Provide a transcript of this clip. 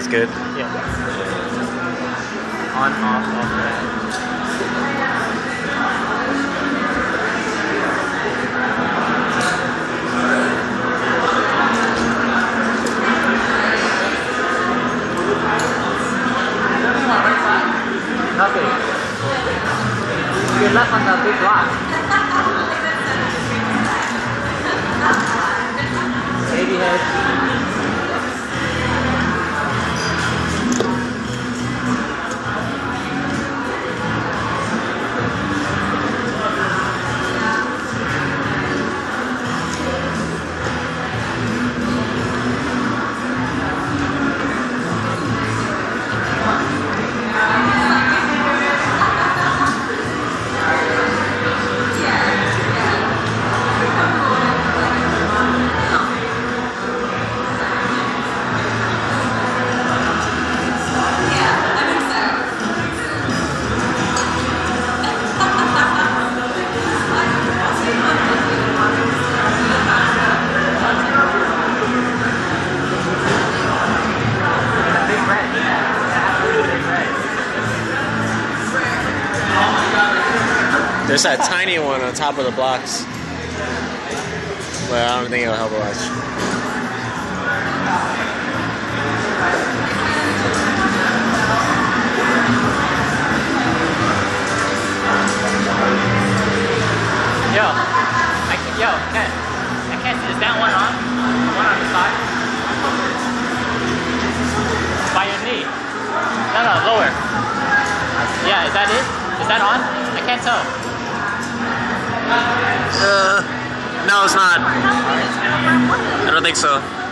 That's good. Yeah. On, off, off, right. Nothing. You're left on the big rock. Baby head. There's that tiny one on top of the blocks. But I don't think it'll help much. Yo, Ken. I can't see. Is that one on? One on the side? By your knee. No, lower. Yeah, is that it? Is that on? I can't tell. No, it's not. I don't think so.